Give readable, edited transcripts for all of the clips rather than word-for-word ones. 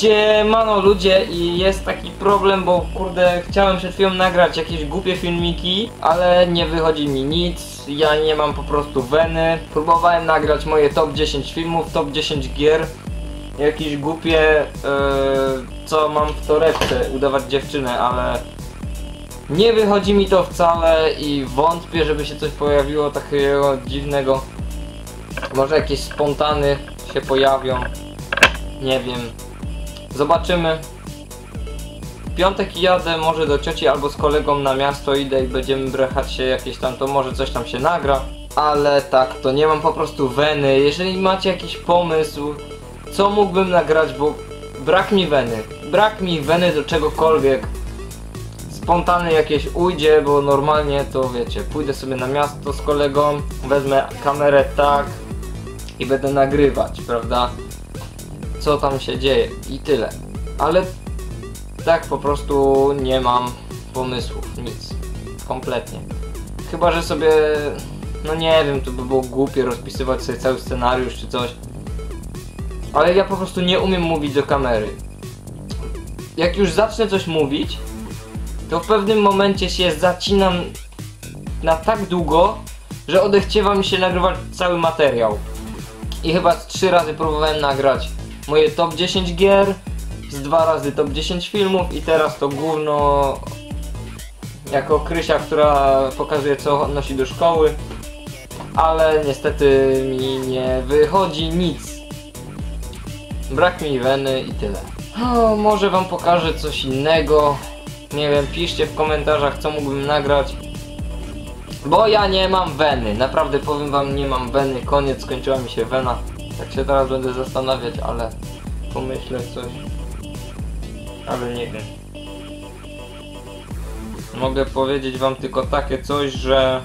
Siemano ludzie, i jest taki problem, bo kurde chciałem przed chwilą nagrać jakieś głupie filmiki, ale nie wychodzi mi nic, ja nie mam po prostu weny. Próbowałem nagrać moje top 10 filmów, top 10 gier, jakieś głupie, co mam w torebce, udawać dziewczynę, ale nie wychodzi mi to wcale i wątpię, żeby się coś pojawiło takiego dziwnego. Może jakieś spontany się pojawią, nie wiem. Zobaczymy. W piątek jadę może do cioci albo z kolegą na miasto idę i będziemy brechać się jakieś tam, to może coś tam się nagra. Ale tak, to nie mam po prostu weny. Jeżeli macie jakiś pomysł, co mógłbym nagrać, bo brak mi weny. Brak mi weny do czegokolwiek. Spontane jakieś ujdzie, bo normalnie to wiecie, pójdę sobie na miasto z kolegą, wezmę kamerę tak i będę nagrywać, prawda? Co tam się dzieje i tyle. Ale tak po prostu nie mam pomysłów, nic. Kompletnie. Chyba że sobie, no nie wiem, to by było głupie rozpisywać sobie cały scenariusz czy coś. Ale ja po prostu nie umiem mówić do kamery. Jak już zacznę coś mówić, to w pewnym momencie się zacinam na tak długo, że odechciewa mi się nagrywać cały materiał. I chyba z 3 razy próbowałem nagrać moje top 10 gier, z 2 razy top 10 filmów i teraz to gówno jako Krysia, która pokazuje co nosi do szkoły, ale niestety mi nie wychodzi nic. Brak mi weny i tyle. O, może wam pokażę coś innego. Nie wiem, piszcie w komentarzach co mógłbym nagrać. Bo ja nie mam weny, naprawdę powiem wam, nie mam weny, koniec, skończyła mi się wena. Tak się teraz będę zastanawiać, ale pomyślę coś. Ale nie wiem. Mogę powiedzieć wam tylko takie coś, że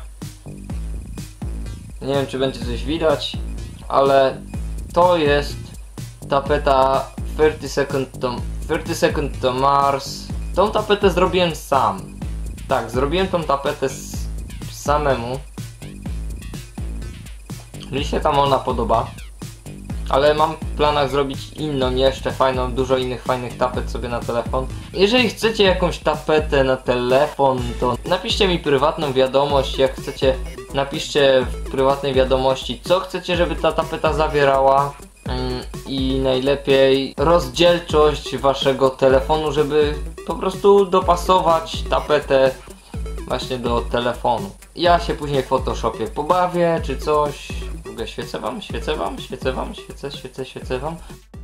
nie wiem czy będzie coś widać, ale to jest tapeta 30 Second to Mars. Tą tapetę zrobiłem sam. Tak, zrobiłem tą tapetę samemu. Mi się tam ona podoba. Ale mam w planach zrobić inną, jeszcze fajną, dużo innych fajnych tapet sobie na telefon. Jeżeli chcecie jakąś tapetę na telefon, to napiszcie mi prywatną wiadomość. Jak chcecie, napiszcie w prywatnej wiadomości, co chcecie, żeby ta tapeta zawierała. I najlepiej rozdzielczość waszego telefonu, żeby po prostu dopasować tapetę właśnie do telefonu. Ja się później w Photoshopie pobawię czy coś. W ogóle świecę wam?